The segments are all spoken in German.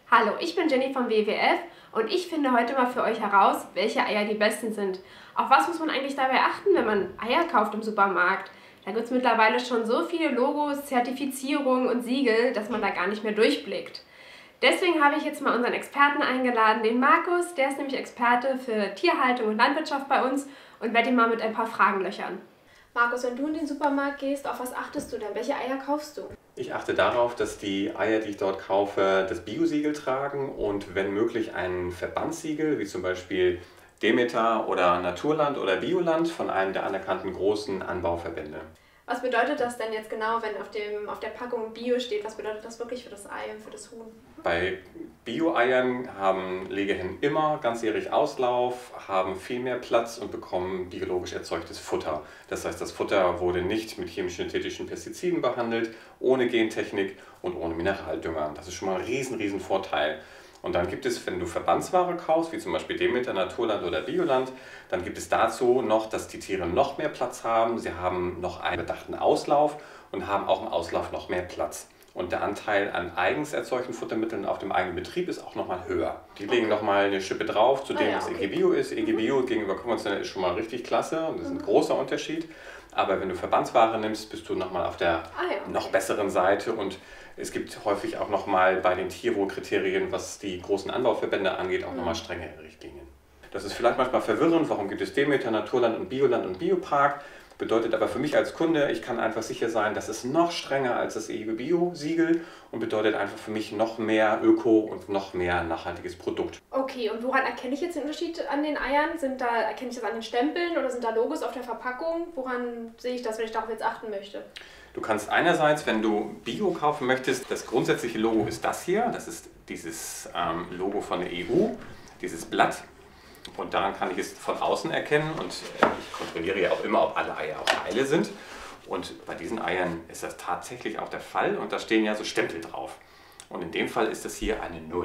Hallo, ich bin Jenny vom WWF und ich finde heute mal für euch heraus, welche Eier die besten sind. Auf was muss man eigentlich dabei achten, wenn man Eier kauft im Supermarkt? Da gibt es mittlerweile schon so viele Logos, Zertifizierungen und Siegel, dass man da gar nicht mehr durchblickt. Deswegen habe ich jetzt mal unseren Experten eingeladen, den Markus. Der ist nämlich Experte für Tierhaltung und Landwirtschaft bei uns und werde ihn mal mit ein paar Fragen löchern. Markus, wenn du in den Supermarkt gehst, auf was achtest du denn? Welche Eier kaufst du? Ich achte darauf, dass die Eier, die ich dort kaufe, das Bio-Siegel tragen und wenn möglich ein Verbandssiegel, wie zum Beispiel Demeter oder Naturland oder Bioland von einem der anerkannten großen Anbauverbände. Was bedeutet das denn jetzt genau, wenn auf der Packung Bio steht? Was bedeutet das wirklich für das Ei und für das Huhn? Bei Bio-Eiern haben Legehennen immer ganzjährig Auslauf, haben viel mehr Platz und bekommen biologisch erzeugtes Futter. Das heißt, das Futter wurde nicht mit chemisch-synthetischen Pestiziden behandelt, ohne Gentechnik und ohne Mineraldünger. Das ist schon mal ein riesen Vorteil. Und dann gibt es, wenn du Verbandsware kaufst, wie zum Beispiel Demeter, Naturland oder Bioland, dann gibt es dazu noch, dass die Tiere noch mehr Platz haben. Sie haben noch einen bedachten Auslauf und haben auch im Auslauf noch mehr Platz. Und der Anteil an eigens erzeugten Futtermitteln auf dem eigenen Betrieb ist auch nochmal höher. Die legen nochmal eine Schippe drauf zu dem, was EG Bio ist. EG Bio gegenüber konventionell ist schon mal richtig klasse und das ist ein großer Unterschied. Aber wenn du Verbandsware nimmst, bist du nochmal auf der noch besseren Seite und es gibt häufig auch nochmal bei den Tierwohlkriterien, was die großen Anbauverbände angeht, auch nochmal strengere Richtlinien. Das ist vielleicht manchmal verwirrend, warum gibt es Demeter, Naturland und Biopark. Bedeutet aber für mich als Kunde, ich kann einfach sicher sein, das ist noch strenger als das EG Bio-Siegel und bedeutet einfach für mich noch mehr Öko und noch mehr nachhaltiges Produkt. Okay, und woran erkenne ich jetzt den Unterschied an den Eiern? Erkenne ich das an den Stempeln oder sind da Logos auf der Verpackung? Woran sehe ich das, wenn ich darauf jetzt achten möchte? Du kannst einerseits, wenn du Bio kaufen möchtest, das grundsätzliche Logo ist das hier. Das ist dieses Logo von der EU, dieses Blatt. Und daran kann ich es von außen erkennen und ich kontrolliere ja auch immer, ob alle Eier auch heile sind. Und bei diesen Eiern ist das tatsächlich auch der Fall und da stehen ja so Stempel drauf. Und in dem Fall ist das hier eine 0.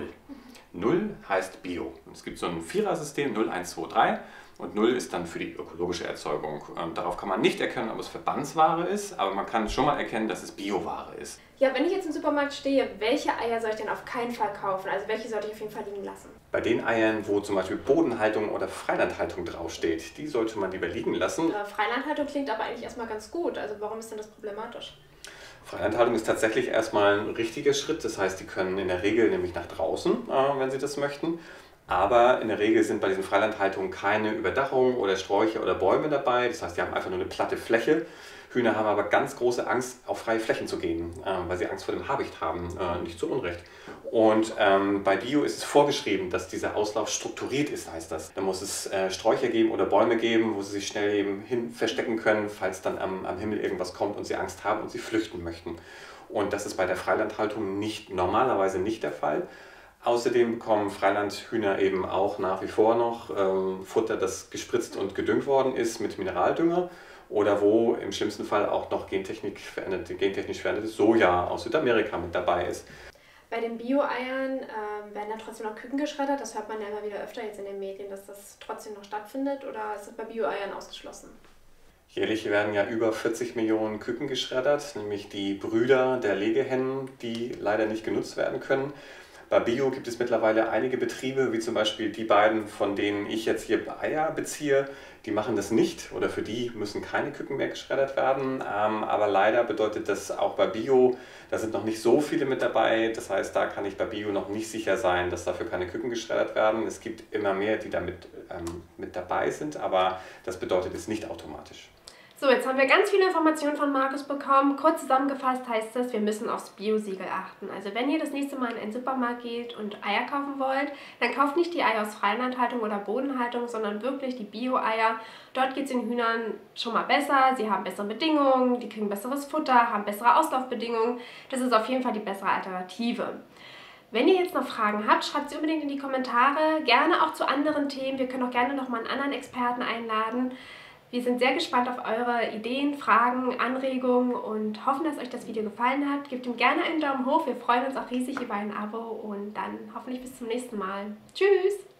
0 heißt Bio. Und es gibt so ein Vierersystem, 0, 1, 2, 3. Und 0 ist dann für die ökologische Erzeugung. Darauf kann man nicht erkennen, ob es Verbandsware ist, aber man kann schon mal erkennen, dass es Bioware ist. Ja, wenn ich jetzt im Supermarkt stehe, welche Eier soll ich denn auf keinen Fall kaufen? Also welche sollte ich auf jeden Fall liegen lassen? Bei den Eiern, wo zum Beispiel Bodenhaltung oder Freilandhaltung draufsteht, die sollte man lieber liegen lassen. Freilandhaltung klingt aber eigentlich erstmal ganz gut. Also warum ist denn das problematisch? Freilandhaltung ist tatsächlich erstmal ein richtiger Schritt. Das heißt, die können in der Regel nämlich nach draußen, wenn sie das möchten. Aber in der Regel sind bei diesen Freilandhaltungen keine Überdachungen oder Sträucher oder Bäume dabei. Das heißt, die haben einfach nur eine platte Fläche. Hühner haben aber ganz große Angst, auf freie Flächen zu gehen, weil sie Angst vor dem Habicht haben, nicht zu Unrecht. Und bei Bio ist es vorgeschrieben, dass dieser Auslauf strukturiert ist, heißt das. Da muss es Sträucher geben oder Bäume geben, wo sie sich schnell eben hin verstecken können, falls dann am Himmel irgendwas kommt und sie Angst haben und sie flüchten möchten. Und das ist bei der Freilandhaltung normalerweise nicht der Fall. Außerdem bekommen Freilandhühner eben auch nach wie vor noch Futter, das gespritzt und gedüngt worden ist mit Mineraldünger oder wo im schlimmsten Fall auch noch gentechnisch verändertes Soja aus Südamerika mit dabei ist. Bei den Bio-Eiern werden da trotzdem noch Küken geschreddert. Das hört man ja immer wieder öfter jetzt in den Medien, dass das trotzdem noch stattfindet oder ist das bei Bio-Eiern ausgeschlossen? Jährlich werden ja über 40 Millionen Küken geschreddert, nämlich die Brüder der Legehennen, die leider nicht genutzt werden können. Bei Bio gibt es mittlerweile einige Betriebe, wie zum Beispiel die beiden, von denen ich jetzt hier Eier beziehe, die machen das nicht oder für die müssen keine Küken mehr geschreddert werden. Aber leider bedeutet das auch bei Bio, da sind noch nicht so viele mit dabei. Das heißt, da kann ich bei Bio noch nicht sicher sein, dass dafür keine Küken geschreddert werden. Es gibt immer mehr, die damit mit dabei sind, aber das bedeutet es nicht automatisch. So, jetzt haben wir ganz viele Informationen von Markus bekommen. Kurz zusammengefasst heißt das, wir müssen aufs Bio-Siegel achten. Also wenn ihr das nächste Mal in einen Supermarkt geht und Eier kaufen wollt, dann kauft nicht die Eier aus Freilandhaltung oder Bodenhaltung, sondern wirklich die Bio-Eier. Dort geht es den Hühnern schon mal besser, sie haben bessere Bedingungen, die kriegen besseres Futter, haben bessere Auslaufbedingungen. Das ist auf jeden Fall die bessere Alternative. Wenn ihr jetzt noch Fragen habt, schreibt sie unbedingt in die Kommentare, gerne auch zu anderen Themen. Wir können auch gerne nochmal einen anderen Experten einladen. Wir sind sehr gespannt auf eure Ideen, Fragen, Anregungen und hoffen, dass euch das Video gefallen hat. Gebt ihm gerne einen Daumen hoch, wir freuen uns auch riesig über ein Abo und dann hoffentlich bis zum nächsten Mal. Tschüss!